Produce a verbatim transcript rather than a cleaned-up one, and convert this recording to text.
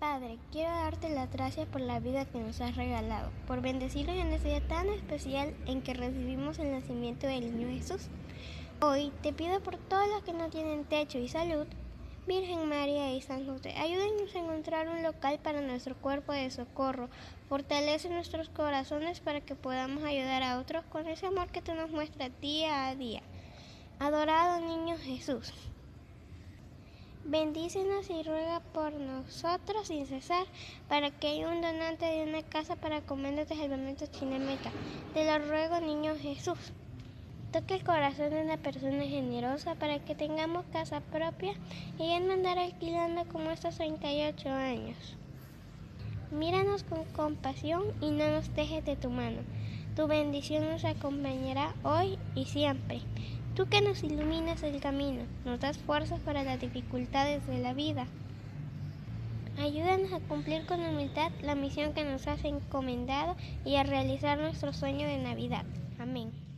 Padre, quiero darte las gracias por la vida que nos has regalado, por bendecirnos en este día tan especial en que recibimos el nacimiento del niño Jesús. Hoy te pido por todos los que no tienen techo y salud, Virgen María y San José, ayúdennos a encontrar un local para nuestro cuerpo de socorro, fortalece nuestros corazones para que podamos ayudar a otros con ese amor que tú nos muestras día a día. Adorado niño Jesús, bendícenos y ruega por nosotros sin cesar, para que haya un donante de una casa para comer de salvamento Chinameca. Te lo ruego, niño Jesús. Toca el corazón de una persona generosa para que tengamos casa propia y ya no andar alquilando como estos treinta y ocho años. Míranos con compasión y no nos dejes de tu mano. Tu bendición nos acompañará hoy y siempre. Tú que nos iluminas el camino, nos das fuerzas para las dificultades de la vida. Ayúdanos a cumplir con humildad la misión que nos has encomendado y a realizar nuestro sueño de Navidad. Amén.